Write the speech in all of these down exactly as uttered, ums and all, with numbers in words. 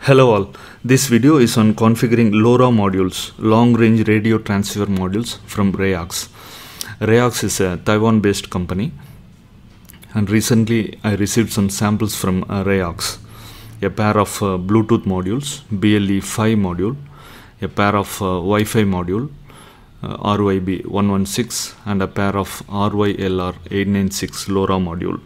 Hello all, this video is on configuring LoRa modules, long range radio transceiver modules from REYAX. REYAX is a Taiwan based company and recently I received some samples from uh, REYAX. A pair of uh, Bluetooth modules, B L E five module, a pair of uh, Wi-Fi module, uh, R Y B one one six and a pair of R Y L R eight nine six LoRa module.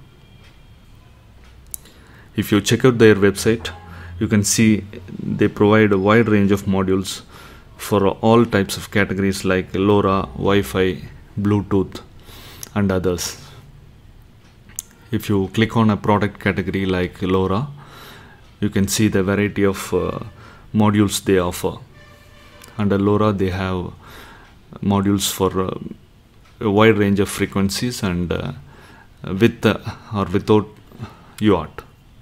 If you check out their website, you can see they provide a wide range of modules for all types of categories like LoRa, Wi-Fi, Bluetooth and others. If you click on a product category like LoRa, you can see the variety of uh, modules they offer. Under LoRa they have modules for uh, a wide range of frequencies and uh, with uh, or without U A R T.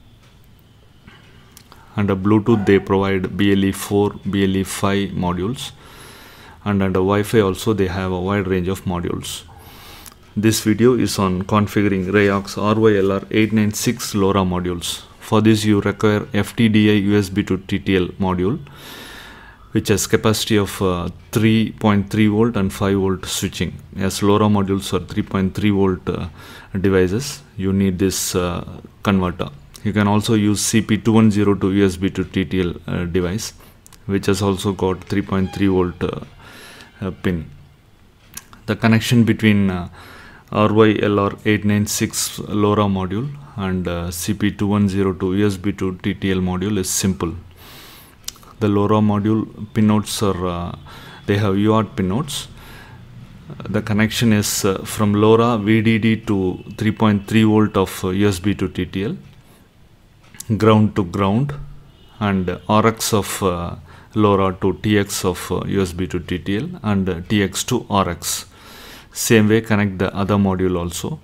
Under Bluetooth they provide B L E four, B L E five modules, and under Wi-Fi also they have a wide range of modules. This video is on configuring REYAX R Y L R eight nine six LoRa modules. For this you require F T D I U S B to T T L module which has capacity of uh, three point three volt and five volt switching. As LoRa modules are three point three volt uh, devices, you need this uh, converter. You can also use C P two one zero to U S B to T T L uh, device which has also got three point three volt uh, uh, pin. The connection between uh, R Y L R eight nine six LoRa module and uh, C P two one zero to U S B to T T L module is simple. The LoRa module pinouts are, uh, they have U A R T pinouts. The connection is uh, from LoRa V D D to three point three volt of uh, U S B to T T L, ground to ground, and R X of uh, LoRa to T X of uh, U S B to T T L and uh, T X to R X. Same way connect the other module also.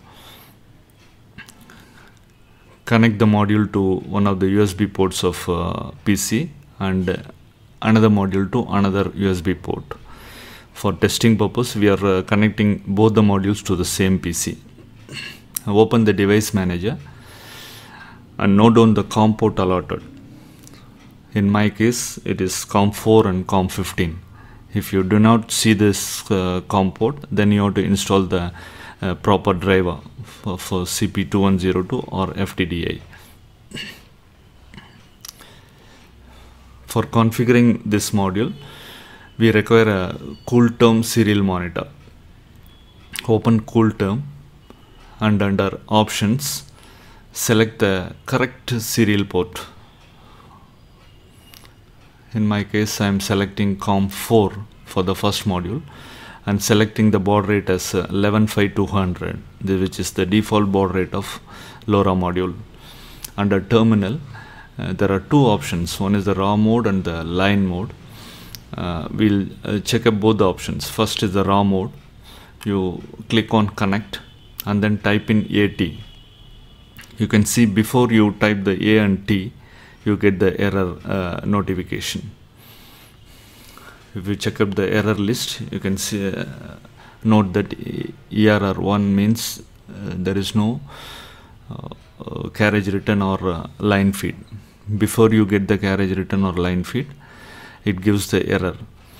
Connect the module to one of the U S B ports of uh, P C and uh, another module to another U S B port. For testing purpose we are uh, connecting both the modules to the same P C. Open the device manager and note down the COM port allotted. In my case it is COM four and COM fifteen. If you do not see this uh, COM port, then you have to install the uh, proper driver for, for C P two one zero two or F T D I. For configuring this module, we require a CoolTerm serial monitor. Open CoolTerm and under Options, select the correct serial port. In my case I am selecting COM four for the first module and selecting the baud rate as eleven five two hundred, which is the default baud rate of LoRa module. Under terminal uh, there are two options, one is the raw mode and the line mode. Uh, we'll uh, check up both the options. First is the raw mode. You click on connect and then type in A T. You can see before you type the A and T, you get the error uh, notification. If you check up the error list, you can see uh, note that E R R one means uh, there is no uh, uh, carriage return or uh, line feed. Before you get the carriage return or line feed, it gives the error.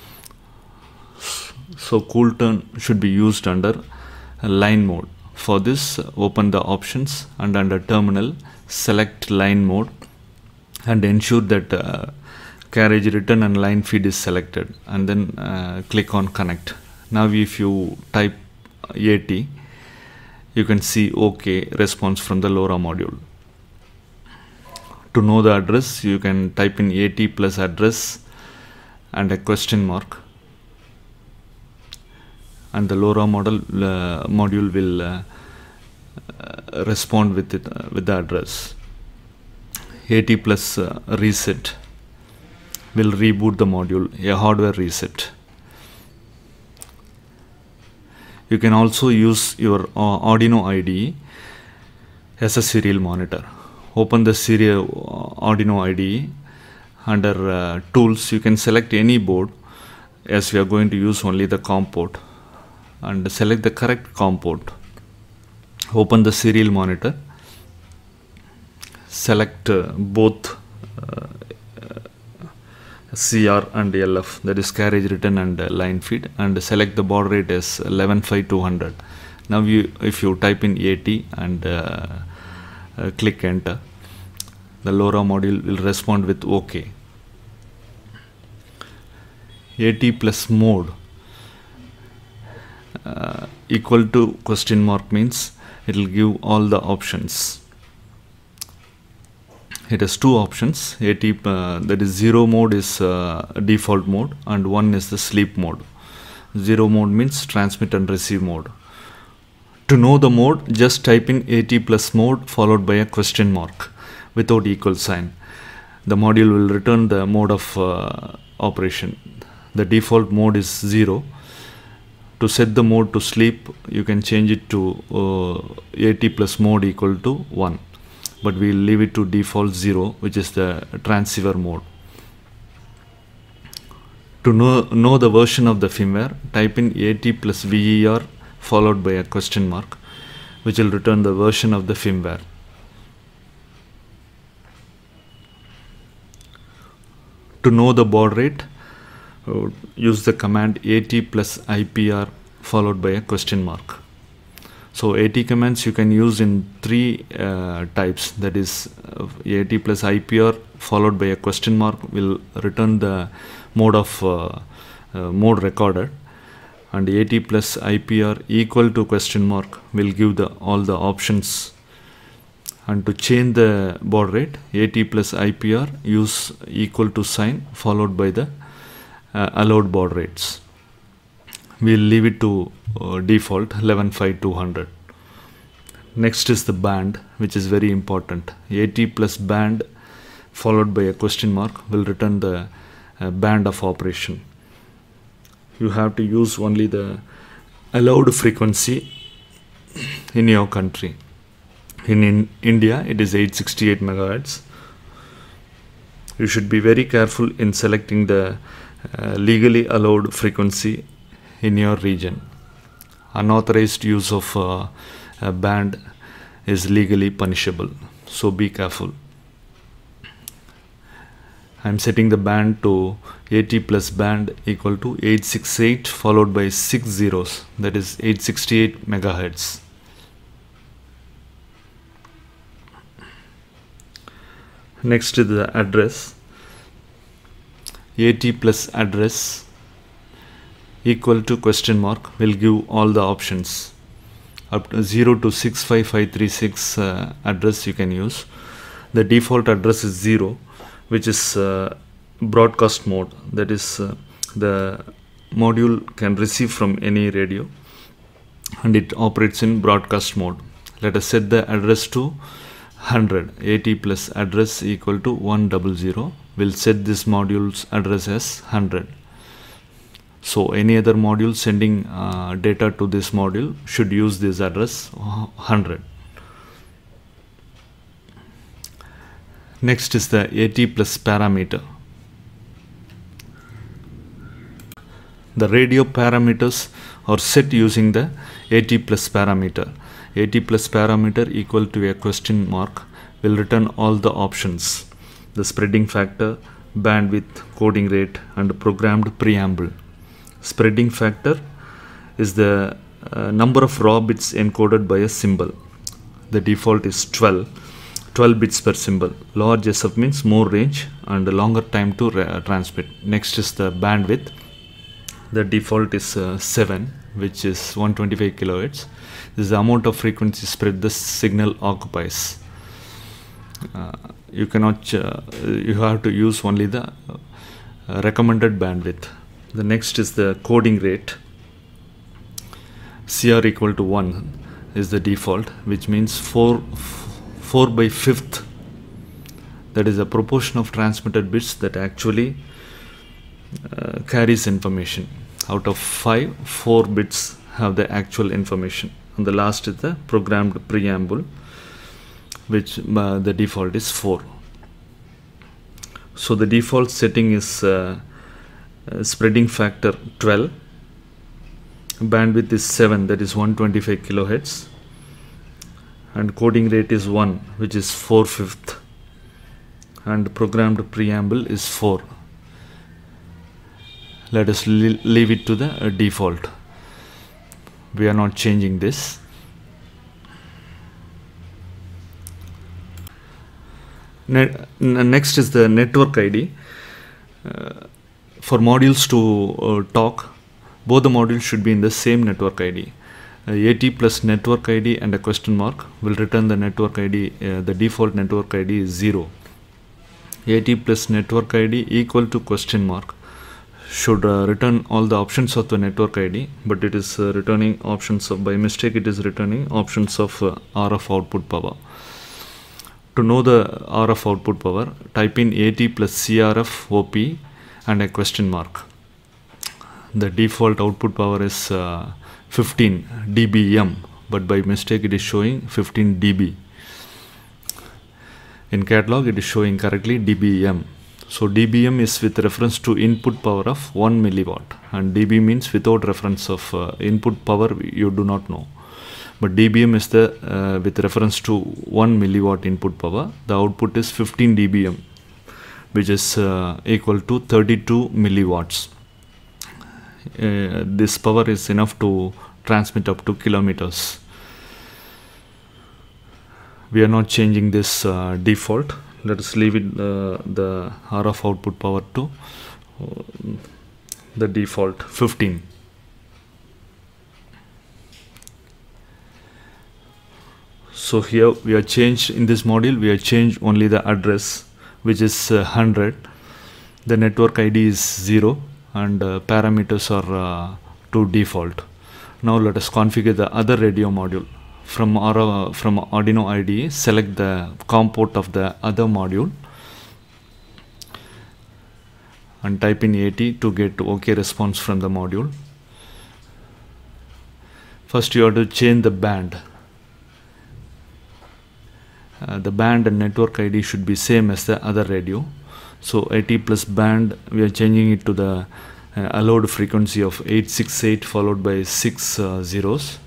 So CoolTerm should be used under line mode. For this, open the options and under terminal select line mode and ensure that uh, carriage return and line feed is selected, and then uh, click on connect. Now if you type A T, you can see OK response from the LoRa module. To know the address, you can type in A T plus address and a question mark, and the LoRa model uh, module will uh, uh, respond with it uh, with the address. A T plus uh, reset will reboot the module, a hardware reset. You can also use your uh, Arduino I D E as a serial monitor. Open the serial uh, Arduino I D E. Under uh, tools, you can select any board, as we are going to use only the COM port, and select the correct COM port. Open the serial monitor, select uh, both uh, C R and L F, that is carriage return and uh, line feed, and select the baud rate as eleven five two hundred. Now you, if you type in A T and uh, uh, click enter, the LoRa module will respond with OK. A T plus mode uh, equal to question mark means it will give all the options. It has two options. A T uh, that is zero mode is uh, default mode, and one is the sleep mode. Zero mode means transmit and receive mode. To know the mode, just type in A T plus mode followed by a question mark without equal sign. The module will return the mode of uh, operation. The default mode is zero. To set the mode to sleep, you can change it to uh, A T plus mode equal to one. But we'll leave it to default zero, which is the transceiver mode. To know, know the version of the firmware, type in A T plus V E R followed by a question mark, which will return the version of the firmware. To know the baud rate, uh, use the command A T plus I P R followed by a question mark. So A T commands you can use in three uh, types, that is uh, A T plus I P R followed by a question mark will return the mode of uh, uh, mode recorded, and A T plus I P R equal to question mark will give the all the options. And to change the baud rate, A T plus I P R use equal to sign followed by the uh, allowed baud rates. We'll leave it to uh, default eleven five two hundred. Next is the band, which is very important. A T plus band followed by a question mark will return the uh, band of operation. You have to use only the allowed frequency in your country. In, in India, it is eight sixty-eight megahertz. You should be very careful in selecting the uh, legally allowed frequency in your region. Unauthorized use of uh, a band is legally punishable, so be careful. I am setting the band to A T plus band equal to eight sixty-eight followed by six zeros, that is eight sixty-eight megahertz. Next is the address. A T plus address equal to question mark will give all the options. Up to zero to six five five three six uh, address you can use. The default address is zero, which is uh, broadcast mode, that is uh, the module can receive from any radio and it operates in broadcast mode. Let us set the address to one hundred. A T plus address equal to one hundred. We'll set this module's address as one hundred. So any other module sending uh, data to this module should use this address one hundred. Next is the A T plus parameter. The radio parameters are set using the A T plus parameter. A T plus parameter equal to a question mark will return all the options: the spreading factor, bandwidth, coding rate, and programmed preamble. Spreading factor is the uh, number of raw bits encoded by a symbol. The default is twelve. twelve bits per symbol. Large S F means more range and longer time to uh, transmit. Next is the bandwidth. The default is uh, seven, which is one hundred twenty-five kilohertz. This is the amount of frequency spread the signal occupies. Uh, you cannot, uh, you have to use only the uh, recommended bandwidth. The next is the coding rate. C R equal to one is the default, which means four, four by fifth. That is a proportion of transmitted bits that actually uh, carries information. Out of five, four bits have the actual information. And the last is the programmed preamble, which uh, the default is four. So the default setting is uh, uh, spreading factor twelve, bandwidth is seven, that is one hundred twenty-five kilohertz, and coding rate is one, which is four fifth, and programmed preamble is four. let us leave it to the uh, default. We are not changing this. Net, next is the network I D. Uh, for modules to uh, talk, both the modules should be in the same network I D. Uh, AT plus network I D and a question mark will return the network I D. Uh, the default network I D is zero. AT plus network I D equal to question mark should uh, return all the options of the network I D, but it is uh, returning options of, by mistake it is returning options of uh, R F output power. To know the R F output power, type in AT plus C R F O P and a question mark. The default output power is uh, fifteen D B M, but by mistake it is showing fifteen D B. In catalog it is showing correctly D B M. So D B M is with reference to input power of one milliwatt, and D B means without reference of uh, input power you do not know. But D B M is the uh, with reference to one milliwatt input power. The output is fifteen D B M, which is uh, equal to thirty-two milliwatts. Uh, this power is enough to transmit up to kilometers. We are not changing this uh, default. Let us leave it uh, the R F output power to uh, the default fifteen. So here we are changed in this module, we are changed only the address, which is uh, one hundred. The network I D is zero and uh, parameters are uh, to default. Now let us configure the other radio module. From our, from Arduino I D E, select the COM port of the other module and type in AT to get OK response from the module. First you have to change the band. Uh, the band and network I D should be same as the other radio. So AT plus band, we are changing it to the uh, allowed frequency of eight sixty-eight followed by six uh, zeros.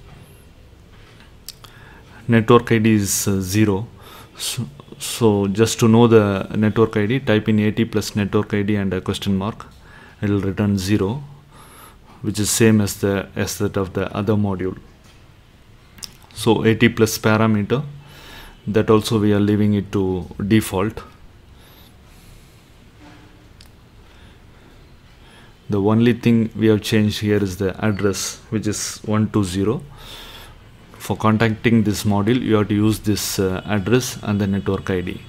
Network I D is uh, zero. So, so just to know the network I D, type in AT plus network I D and a question mark. It will return zero, which is same as the as that of the other module. So AT plus parameter, that also we are leaving it to default. The only thing we have changed here is the address, which is one two zero. For contacting this module, you have to use this uh, address and the network I D.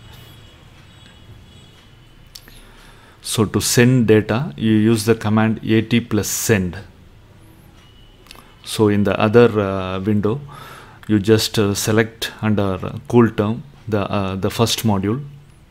So to send data, you use the command AT plus send. So in the other uh, window, you just uh, select under uh, CoolTerm the uh, the first module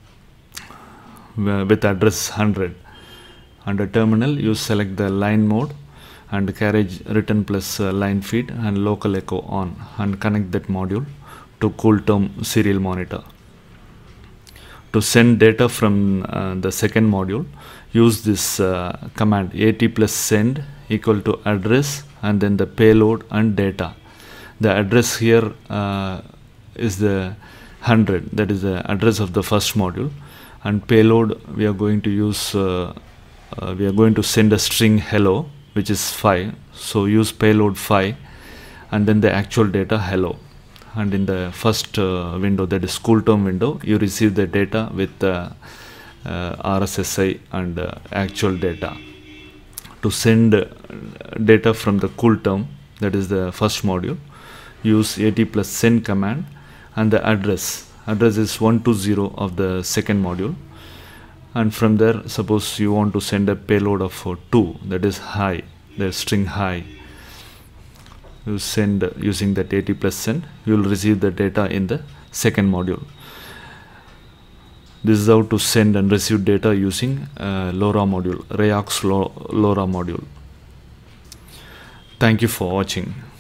uh, with address one hundred. Under terminal, you select the line mode and carriage return plus uh, line feed and local echo on, and connect that module to CoolTerm serial monitor. To send data from uh, the second module, use this uh, command AT plus send equal to address and then the payload and data. The address here uh, is the one hundred, that is the address of the first module, and payload we are going to use uh, uh, we are going to send a string hello, which is five. So use payload five and then the actual data hello, and in the first uh, window, that is CoolTerm window, you receive the data with uh, uh, R S S I and uh, actual data. To send uh, data from the CoolTerm, that is the first module, use AT plus send command and the address. Address is one two zero of the second module, and from there, suppose you want to send a payload of uh, two, that is high, the string high. You send uh, using that AT plus send, you will receive the data in the second module. This is how to send and receive data using uh, LoRa module, REYAX LoRa module. Thank you for watching.